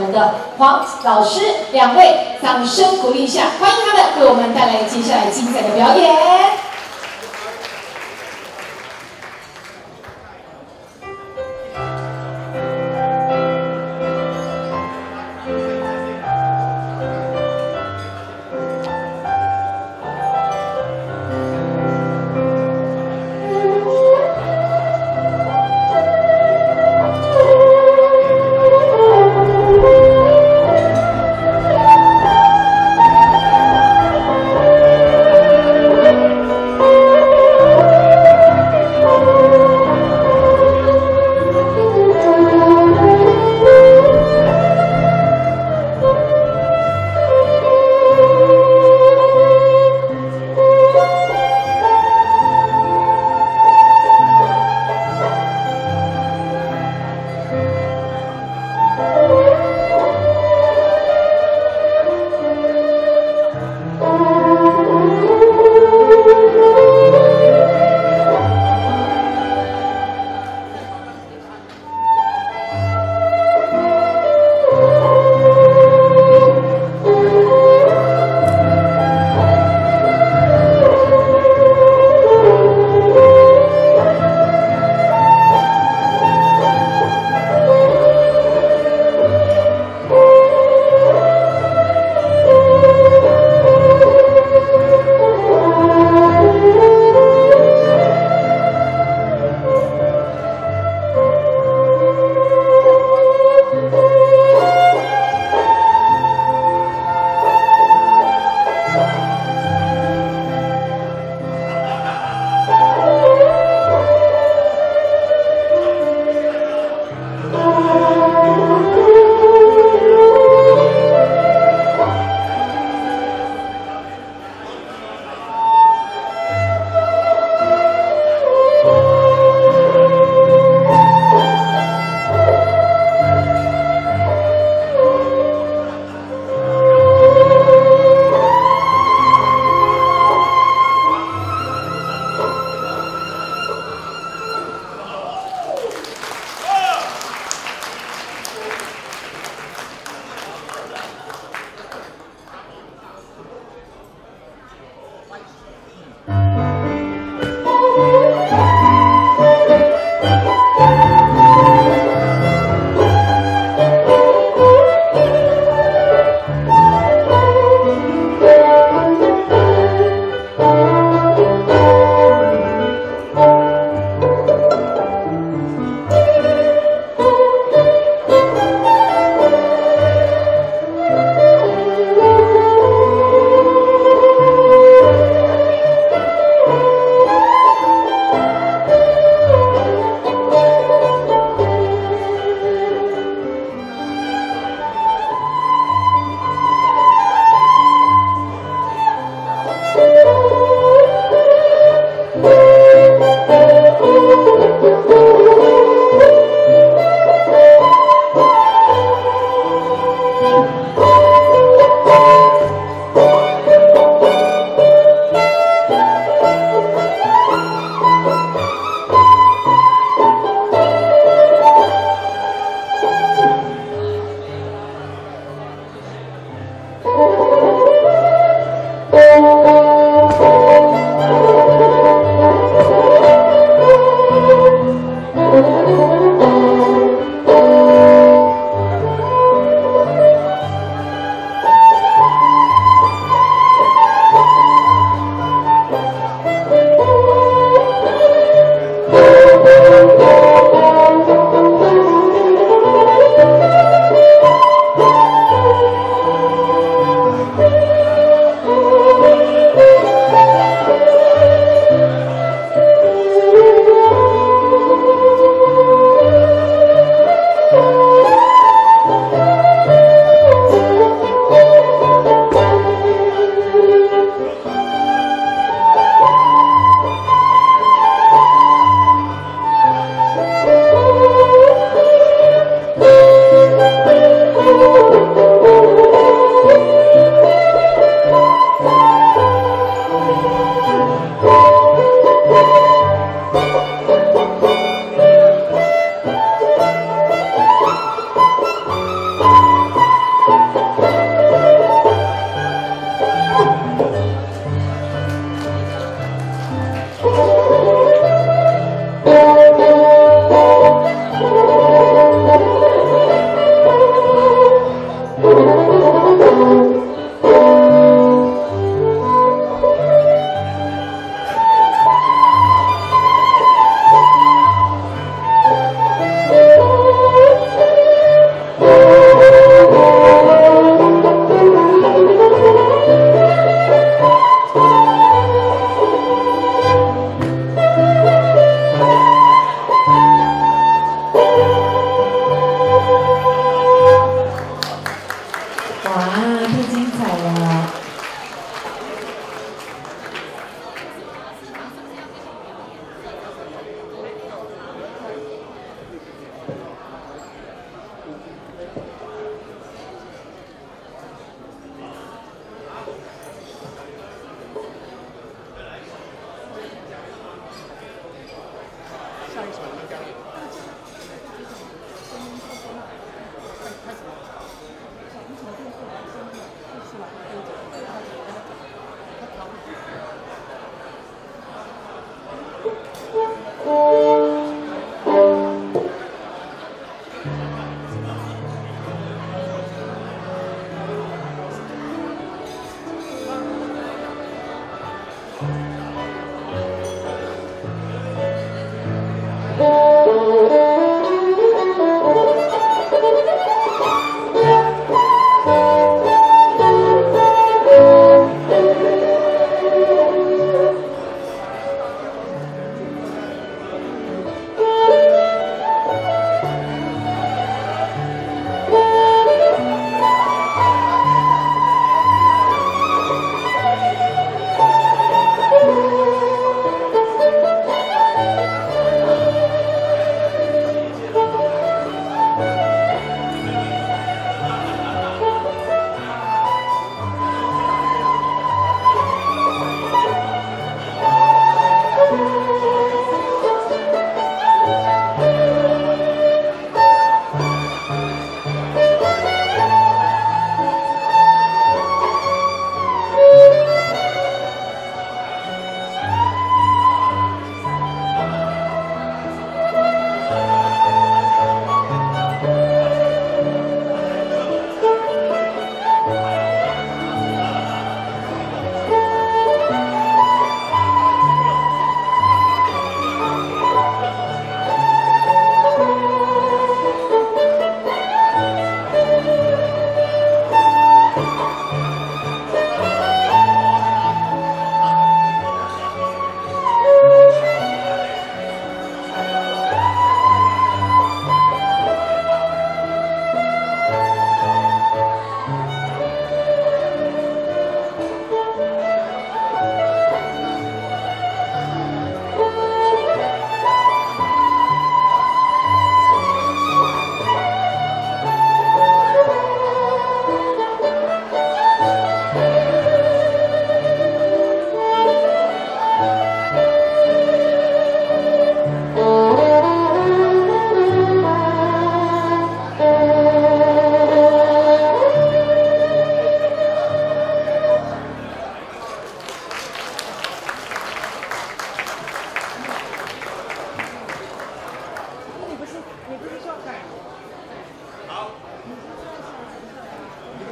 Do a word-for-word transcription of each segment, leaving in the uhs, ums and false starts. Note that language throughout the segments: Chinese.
们的黄老师两位，掌声鼓励一下，欢迎他们为我们带来接下来精彩的表演。 Thank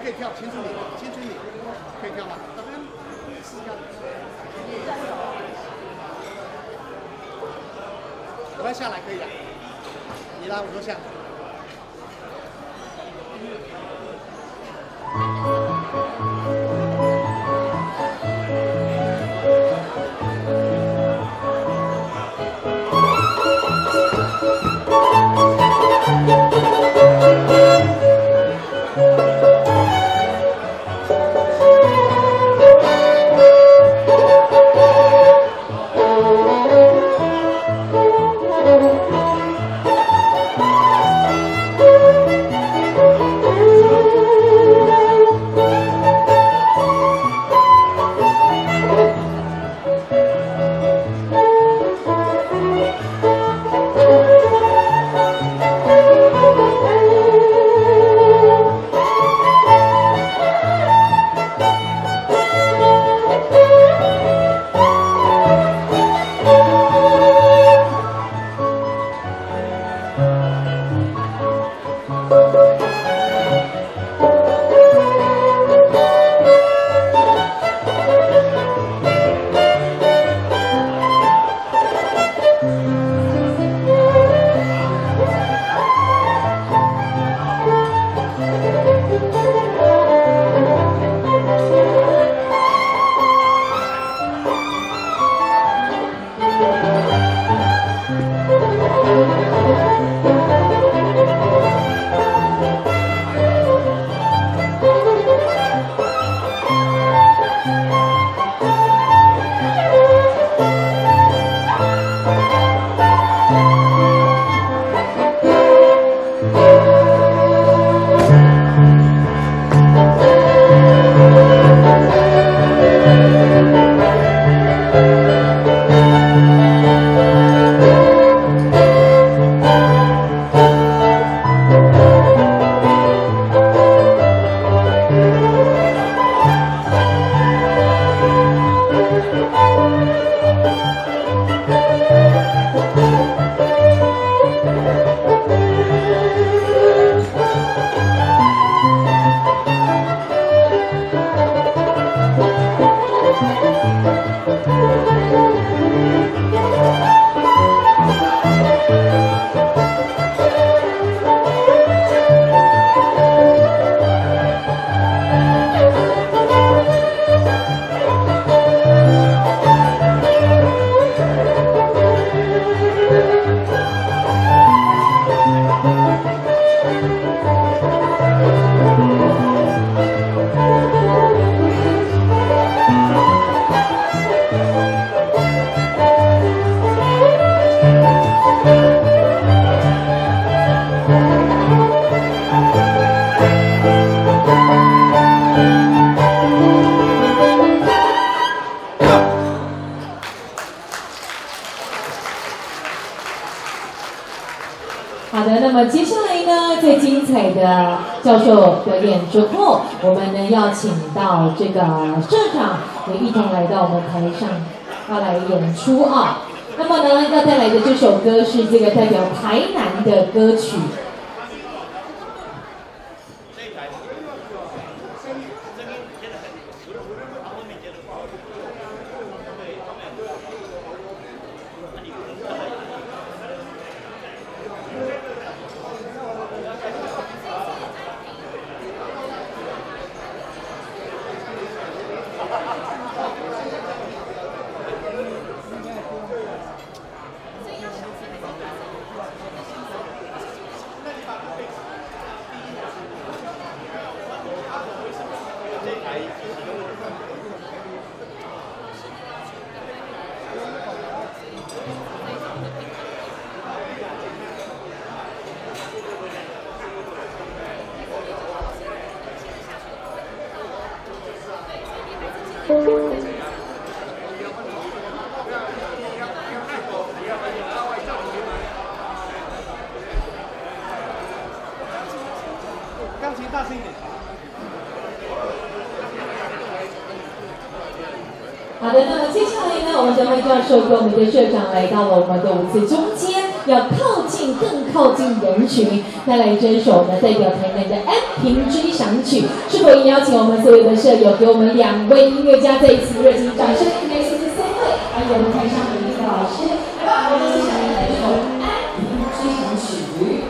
可以跳，青春点，青春点，可以跳吗？那边试试看。我要下来可以的，你拉我就下。 好的，那么接下来呢，在精彩的教授表演之后，我们呢要请到这个社长也一同来到我们台上，要来演出啊。那么呢，要带来的这首歌是这个代表台南的歌曲。 钢琴大声一点。 好的，那么接下来呢，我们将会教授跟我们的社长来到了我们的舞池中间。 要靠近更靠近人群，带来这首呢代表台南的安平追想曲。是否也邀请我们所有的舍友给我们两位音乐家再一次热情掌声，来谢谢三位，还有我们台上的一个老师，来我们接下来这首安平追想曲。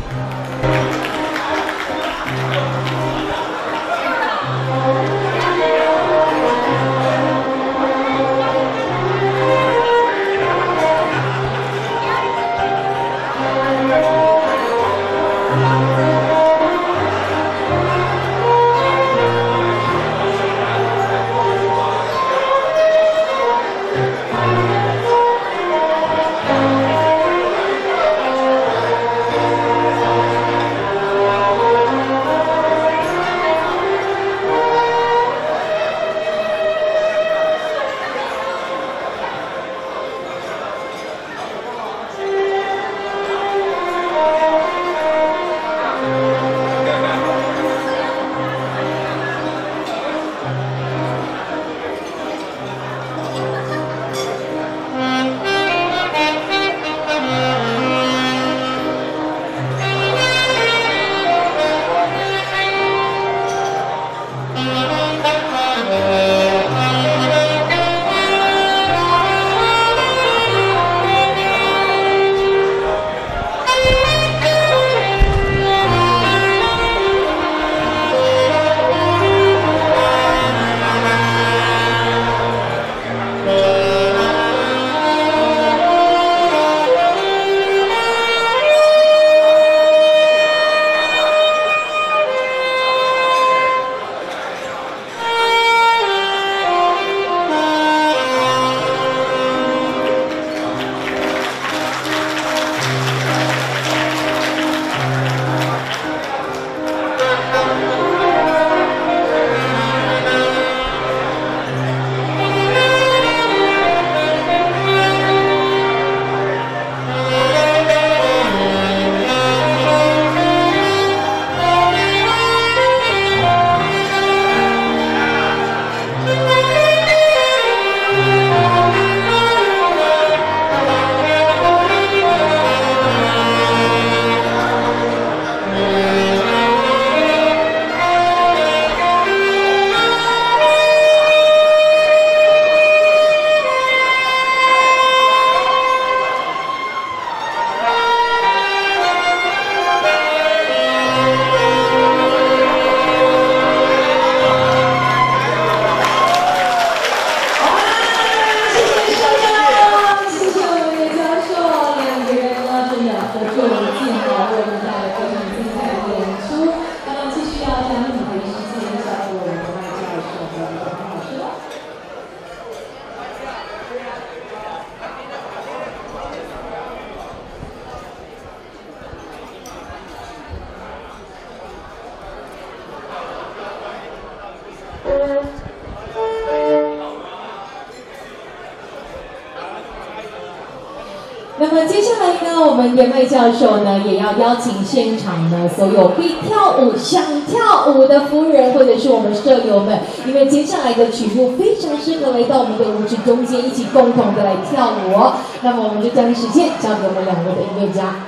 那么接下来呢，我们严麦教授呢，也要邀请现场呢所有会跳舞、想跳舞的夫人或者是我们舍友们，因为接下来的曲目非常适合来到我们的舞池中间，一起共同的来跳舞哦。那么我们就将时间交给我们两位的音乐家。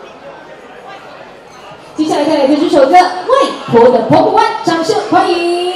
接下来带来的这首歌《外婆的婆婆湾》，掌声欢迎。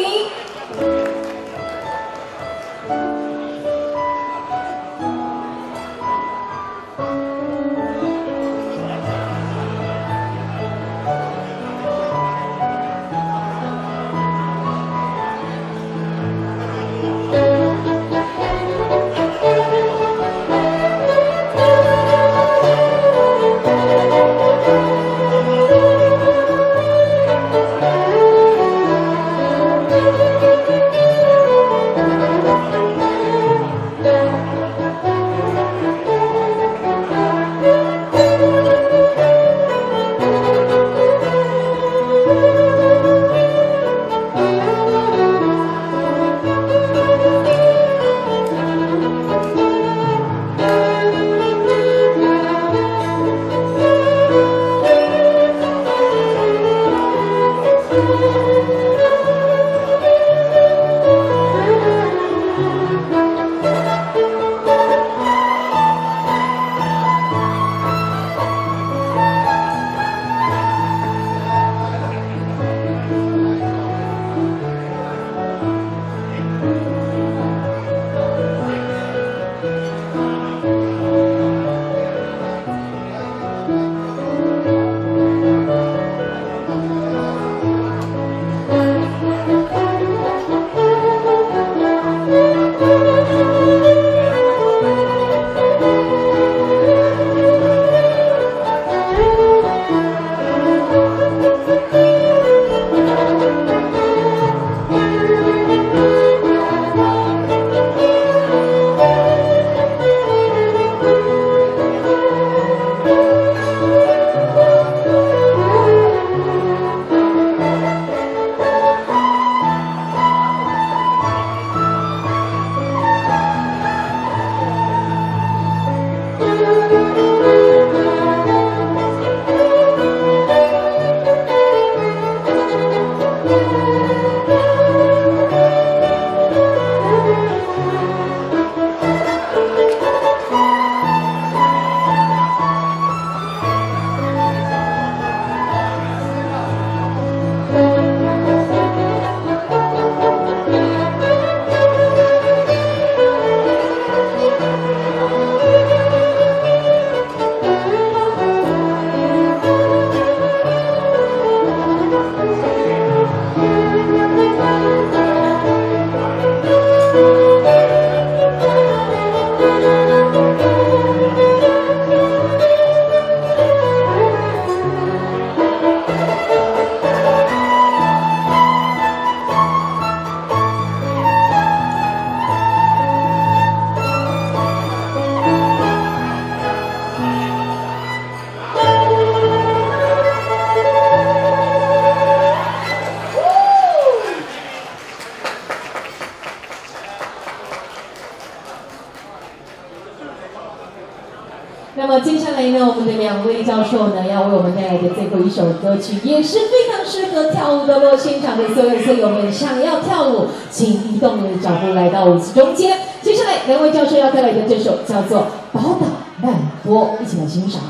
下来呢，我们的两位教授呢，要为我们带来的最后一首歌曲，也是非常适合跳舞的咯。现场的所有色友们，想要跳舞，请移动你的脚步来到舞池中间。接下来，两位教授要带来的这首叫做《宝岛慢波》，一起来欣赏。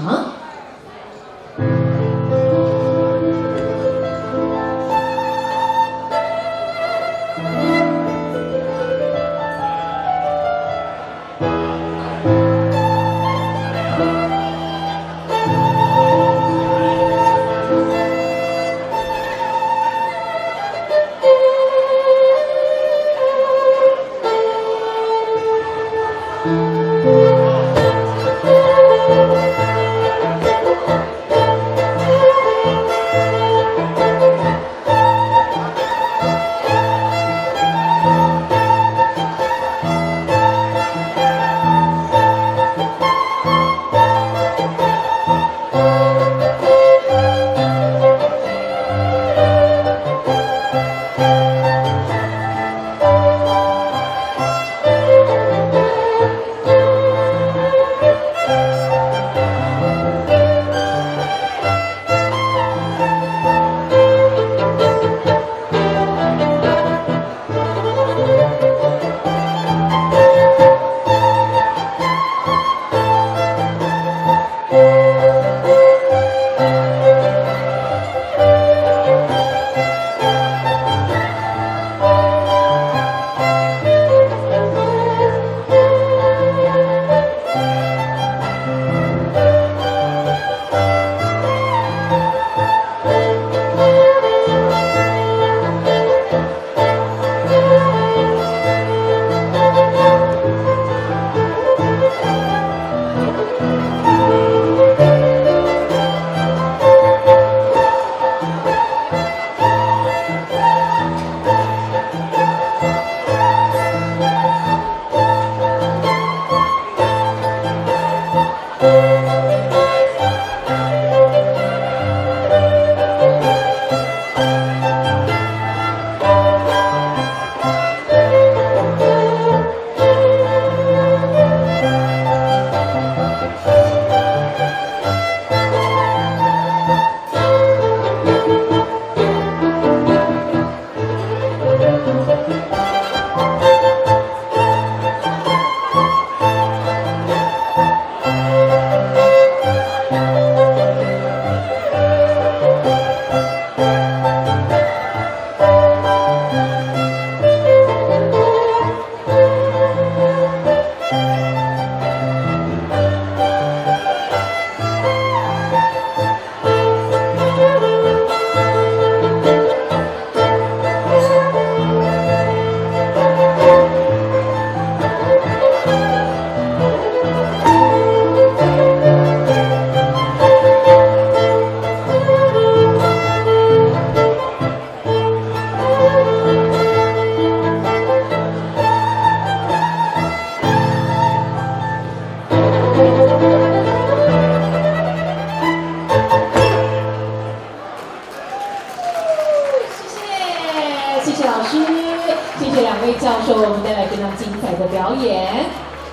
教授为我们带来非常精彩的表演。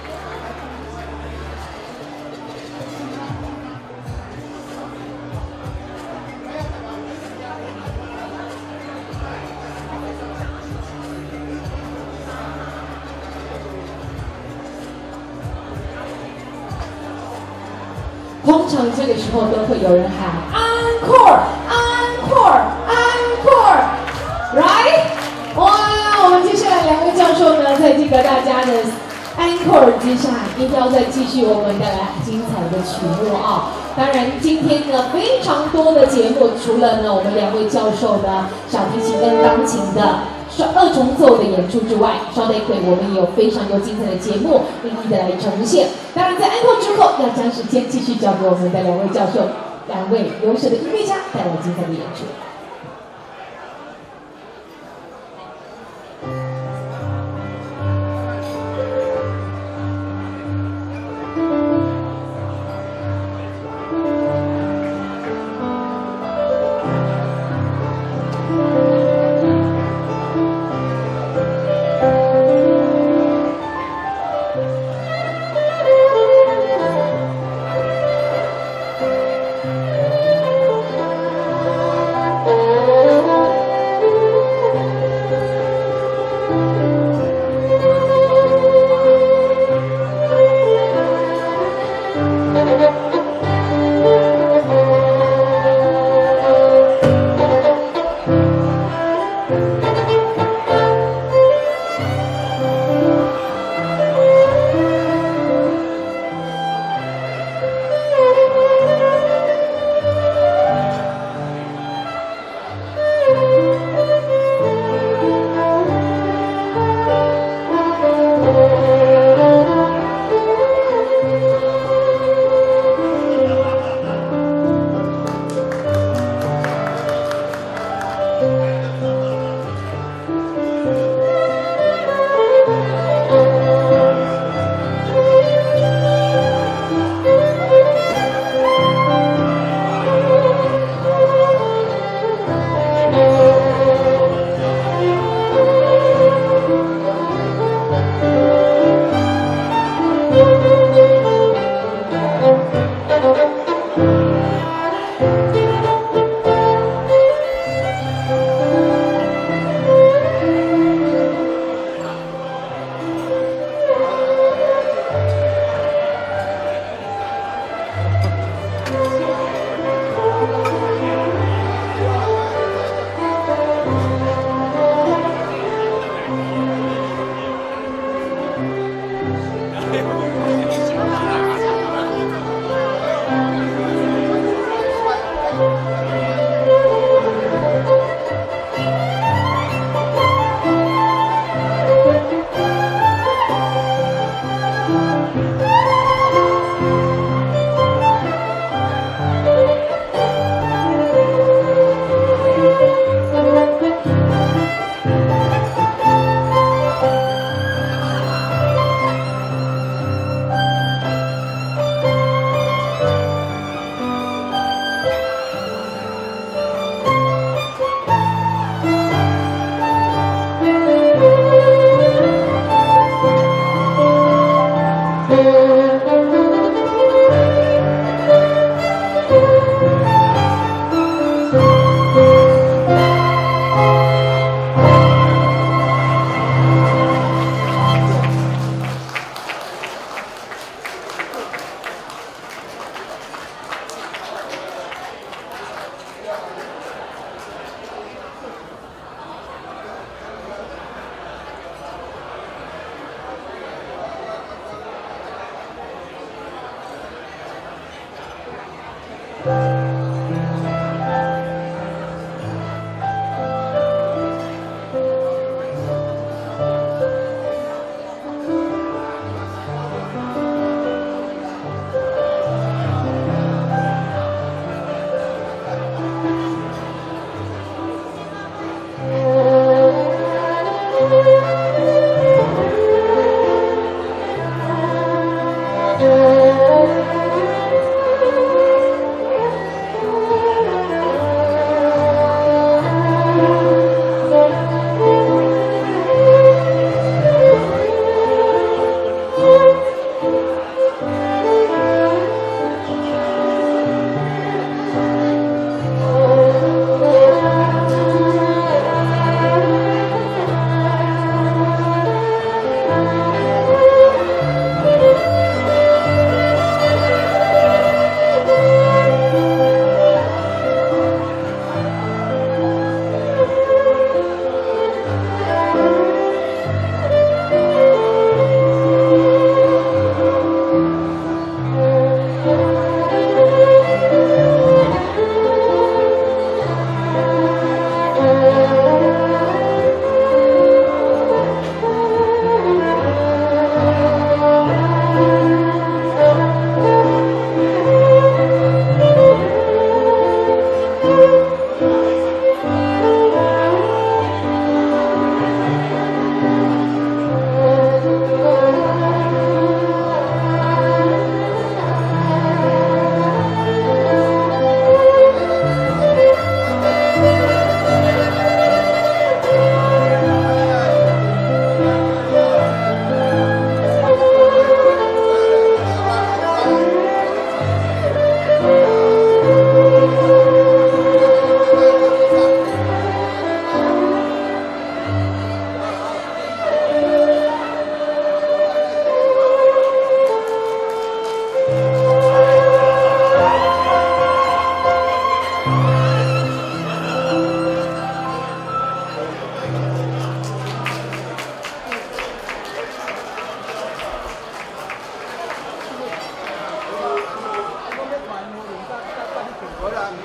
通常这个时候都会有人喊 encore encore encore right 哇，我们接下来两位教授呢，在这个大家的 encore 之下，一定要再继续我们带来精彩的曲目啊！当然，今天呢非常多的节目，除了呢我们两位教授的小提琴跟钢琴的二重奏的演出之外，稍待一会我们也有非常多精彩的节目一一的来呈现。当然，在安可之后，要将时间继续交给我们的两位教授，两位优秀的音乐家带来精彩的演出。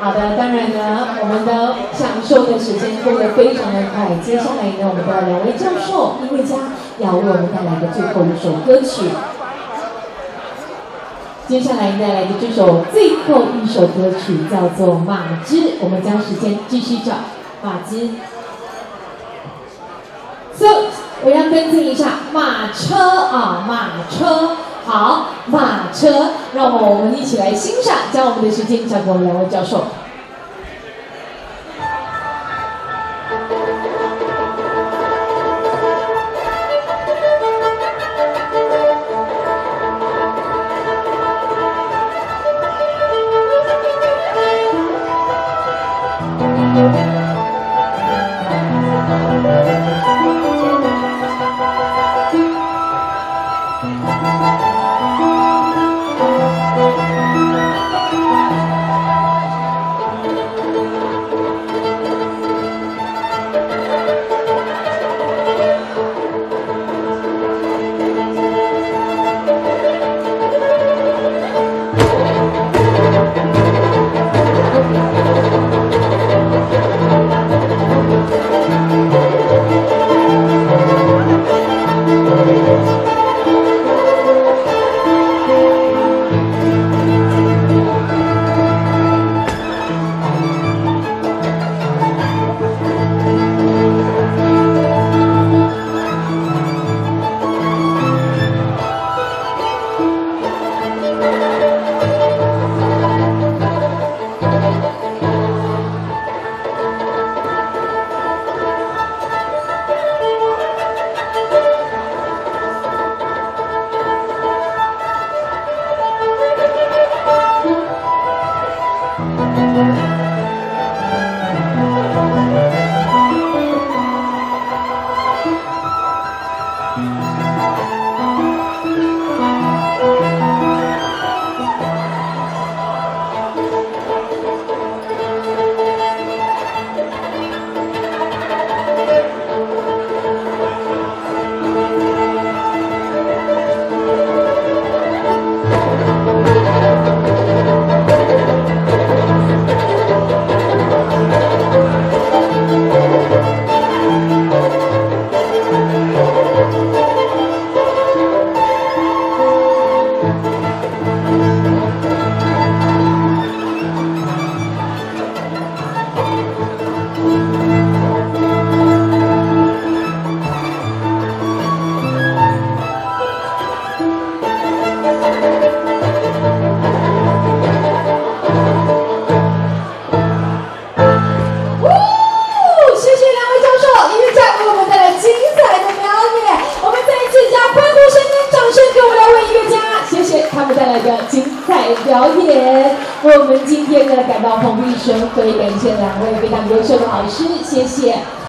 好的，当然呢，我们的享受的时间过得非常的快。接下来呢，我们的两位教授、音乐家要为我们带来的最后一首歌曲。接下来带来的这首最后一首歌曲叫做《马之》，我们将时间继续找马之。So， 我要更正一下，马车啊，马车。好，马车，让我们一起来欣赏，将我们的时间交给我们两位教授。精彩表演，为我们今天呢感到蓬荜生辉，感谢两位非常优秀的老师，谢谢。